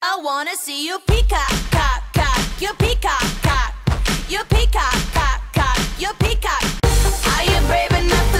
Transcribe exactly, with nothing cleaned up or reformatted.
I wanna see you peacock, cock, cock. You peacock, cock. You peacock, cock, cock. You peacock. Are you brave enough